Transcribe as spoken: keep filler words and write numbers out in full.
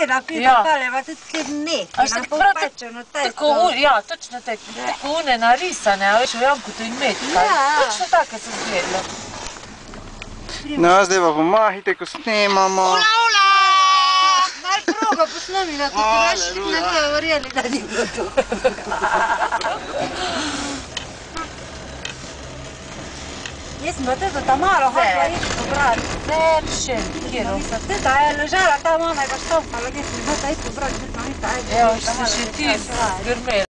gleda pipa paleva tudi neki, na polpačeno testo. Tako, ja, točno tako, tako one narisane, a veš, v Jankutu in metka. Točno take so zgledale. No, zdaj pa pomahite, ko snemamo. Ola, ola! Mal progo posnemi, na kot raš, ne bojo verjeli, da ni bilo to. Jaz sem pa tudi ta malo hotla iti pobrati. Verše, kjer Mislim, tudi da je ležala tam ona je pa štompala, jaz sem bila ta iti pobrati, da smo mi ta ajde. Evo, še ti grmeli.